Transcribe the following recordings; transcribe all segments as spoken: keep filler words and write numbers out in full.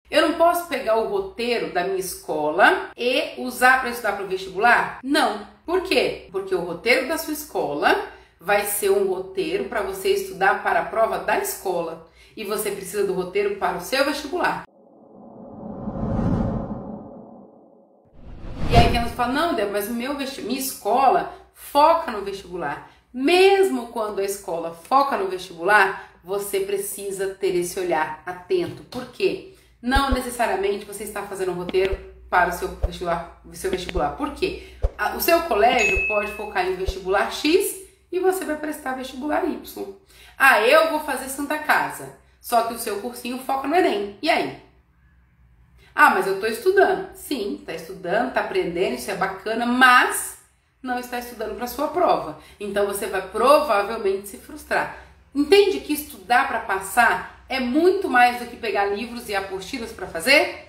Eu não posso pegar o roteiro da minha escola e usar para estudar para o vestibular? Não. Por quê? Porque o roteiro da sua escola vai ser um roteiro para você estudar para a prova da escola. E você precisa do roteiro para o seu vestibular. E aí tem uns que falam, não, Débora, mas o meu vesti- minha escola foca no vestibular. Mesmo quando a escola foca no vestibular, você precisa ter esse olhar atento. Por quê? Não necessariamente você está fazendo um roteiro para o seu vestibular. O seu vestibular. Por quê? O seu colégio pode focar em vestibular X e você vai prestar vestibular Y. Ah, eu vou fazer Santa Casa, só que o seu cursinho foca no Enem. E aí? Ah, mas eu estou estudando. Sim, está estudando, está aprendendo, isso é bacana, mas não está estudando para a sua prova. Então você vai provavelmente se frustrar. Entende que estudar para passar é muito mais do que pegar livros e apostilas para fazer?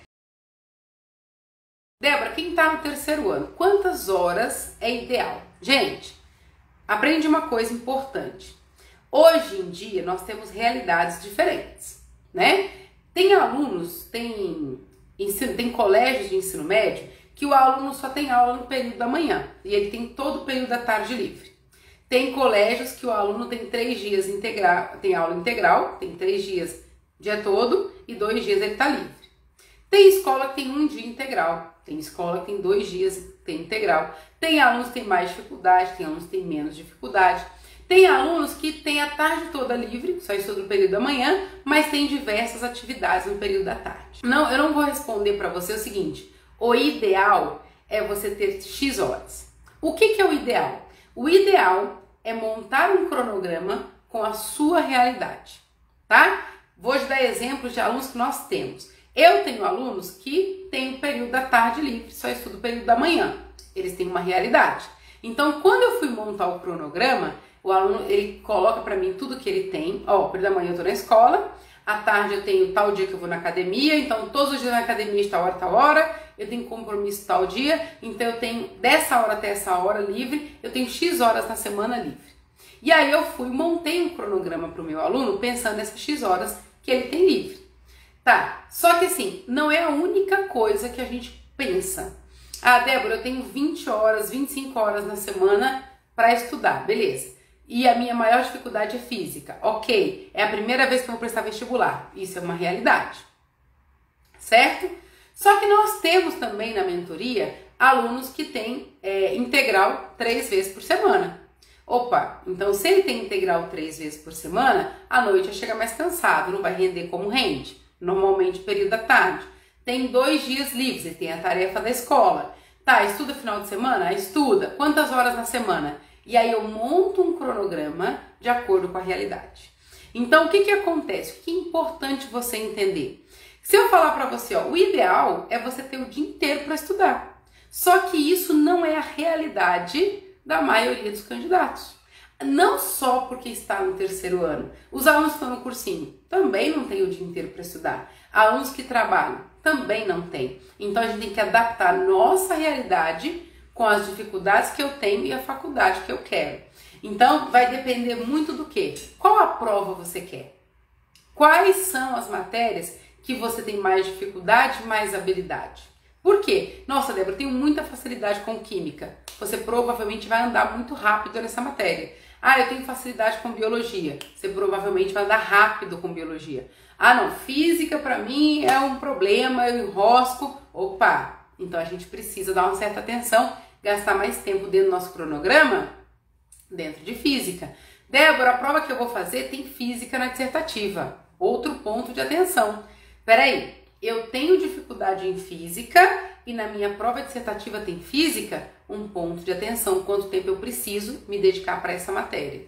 Débora, quem está no terceiro ano, quantas horas é ideal? Gente, aprende uma coisa importante. Hoje em dia nós temos realidades diferentes, né? Tem alunos, tem, ensino, tem colégios de ensino médio que o aluno só tem aula no período da manhã e ele tem todo o período da tarde livre. Tem colégios que o aluno tem três dias integral, tem aula integral, tem três dias dia todo e dois dias ele está livre. Tem escola que tem um dia integral, tem escola que tem dois dias tem integral. Tem alunos que têm mais dificuldade, tem alunos que têm menos dificuldade. Tem alunos que têm a tarde toda livre, só estuda no período da manhã, mas tem diversas atividades no período da tarde. Não, eu não vou responder para você o seguinte, o ideal é você ter X horas. O que, que é o ideal? O ideal é montar um cronograma com a sua realidade, tá? Vou te dar exemplos de alunos que nós temos. Eu tenho alunos que têm o período da tarde livre, só estudo o período da manhã. Eles têm uma realidade. Então, quando eu fui montar o cronograma, o aluno, ele coloca para mim tudo que ele tem. Ó, o período da manhã eu tô na escola, à tarde eu tenho tal dia que eu vou na academia, então todos os dias na academia, tal hora, tal hora, eu tenho compromisso tal dia, então eu tenho dessa hora até essa hora livre, eu tenho X horas na semana livre. E aí eu fui, montei um cronograma para o meu aluno, pensando nessas X horas que ele tem livre. Tá, só que assim, não é a única coisa que a gente pensa. Ah, Débora, eu tenho vinte horas, vinte e cinco horas na semana para estudar, beleza. E a minha maior dificuldade é física. Ok, é a primeira vez que eu vou prestar vestibular. Isso é uma realidade, certo? Só que nós temos também na mentoria alunos que têm é, integral três vezes por semana. Opa, então se ele tem integral três vezes por semana, à noite ele chega mais cansado, não vai render como rende, normalmente período da tarde. Tem dois dias livres, ele tem a tarefa da escola. Tá, estuda final de semana? Estuda. Quantas horas na semana? E aí eu monto um cronograma de acordo com a realidade. Então, o que que acontece? O que é importante você entender? Se eu falar para você, ó, o ideal é você ter o dia inteiro para estudar. Só que isso não é a realidade da maioria dos candidatos. Não só porque está no terceiro ano. Os alunos que estão no cursinho também não têm o dia inteiro para estudar. Alunos que trabalham também não têm. Então, a gente tem que adaptar a nossa realidade com as dificuldades que eu tenho e a faculdade que eu quero. Então, vai depender muito do quê? Qual a prova você quer? Quais são as matérias que você tem mais dificuldade, mais habilidade? Por quê? Nossa, Débora, eu tenho muita facilidade com química. Você provavelmente vai andar muito rápido nessa matéria. Ah, eu tenho facilidade com biologia. Você provavelmente vai andar rápido com biologia. Ah, não, física para mim é um problema, eu enrosco. Opa! Então a gente precisa dar uma certa atenção, gastar mais tempo dentro do nosso cronograma, dentro de física. Débora, a prova que eu vou fazer tem física na dissertativa. Outro ponto de atenção. Peraí, eu tenho dificuldade em física e na minha prova dissertativa tem física? Um ponto de atenção, quanto tempo eu preciso me dedicar para essa matéria.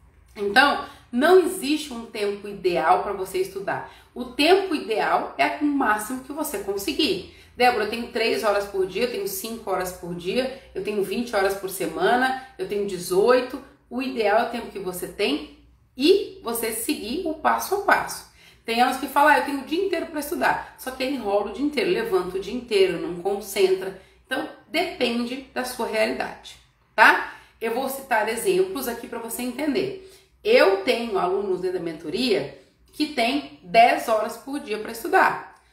Então, não existe um tempo ideal para você estudar. O tempo ideal é o máximo que você conseguir. Débora, eu tenho três horas por dia, eu tenho cinco horas por dia, eu tenho vinte horas por semana, eu tenho dezoito. O ideal é o tempo que você tem e você seguir o passo a passo. Tem alunos que falam, ah, eu tenho o dia inteiro para estudar, só que ele enrola o dia inteiro, levanta o dia inteiro, não concentra. Então, depende da sua realidade, tá? Eu vou citar exemplos aqui para você entender. Eu tenho alunos dentro da mentoria que tem dez horas por dia para estudar.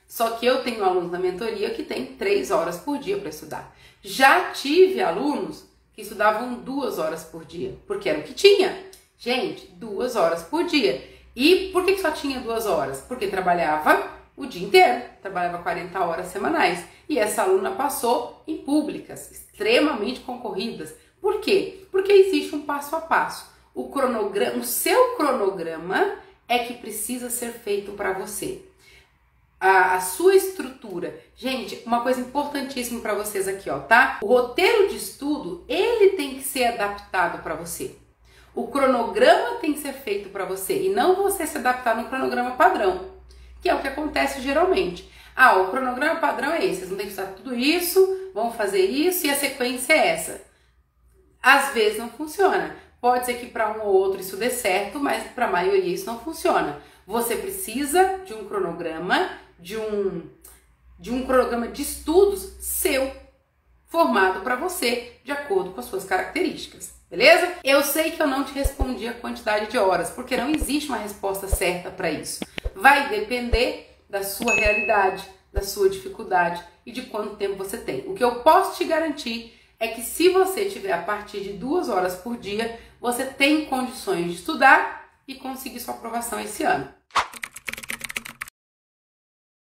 Só que eu tenho alunos na mentoria que tem três horas por dia para estudar. Já tive alunos que estudavam duas horas por dia, porque era o que tinha. Gente, duas horas por dia. E por que só tinha duas horas? Porque trabalhava o dia inteiro, trabalhava quarenta horas semanais. E essa aluna passou em públicas, extremamente concorridas. Por quê? Porque existe um passo a passo. O cronograma, o seu cronograma é que precisa ser feito para você. A, a sua estrutura. Gente, uma coisa importantíssima para vocês aqui, ó, tá? O roteiro de estudo, ele tem que ser adaptado para você. O cronograma tem que ser feito para você e não você se adaptar no cronograma padrão, que é o que acontece geralmente. Ah, o cronograma padrão é esse, vocês vão ter que estudar tudo isso, vão fazer isso e a sequência é essa. Às vezes não funciona. Pode ser que para um ou outro isso dê certo, mas para a maioria isso não funciona. Você precisa de um cronograma, de um, de um cronograma de estudos seu, formado para você, de acordo com as suas características, beleza? Eu sei que eu não te respondi a quantidade de horas, porque não existe uma resposta certa para isso. Vai depender da sua realidade, da sua dificuldade e de quanto tempo você tem. O que eu posso te garantir é que se você tiver a partir de duas horas por dia, você tem condições de estudar e conseguir sua aprovação esse ano.